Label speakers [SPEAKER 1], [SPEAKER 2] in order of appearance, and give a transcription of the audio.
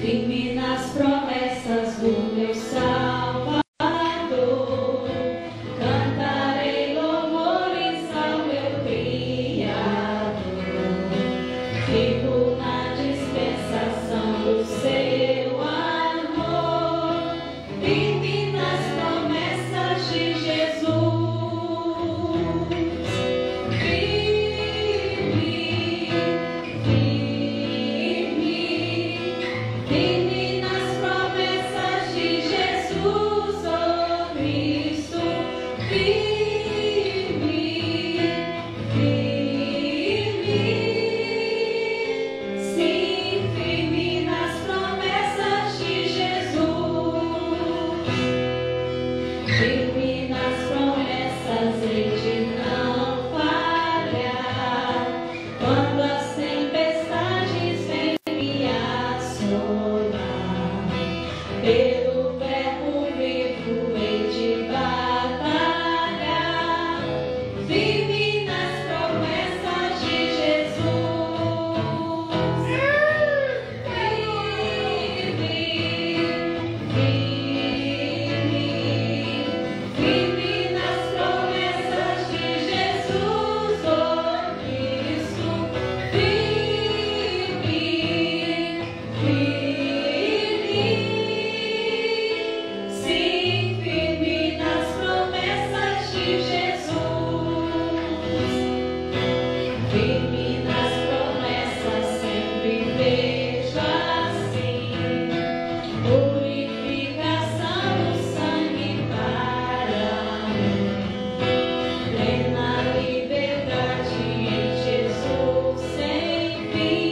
[SPEAKER 1] firme nas promessas do meu Salvador. Cantarei louvores ao meu Criador. Fico na dispensação do seu amor, firme nas promessas de Jesus. Firme nas promessas de Jesus, oh Cristo, firme, sim, firme nas promessas de Jesus, firme nas promessas de não falhar, quando as tempestades vêm me assolar. Pelo verbo vivo hei de batalhar, firme nas promessas de Jesus. Firme nas promessas de Jesus, oh Cristo, firme, sim, firme nas promessas de Jesus, firme nas promessas sempre vejo assim, purificação do sangue para mim, plena liberdade em Jesus sem fim.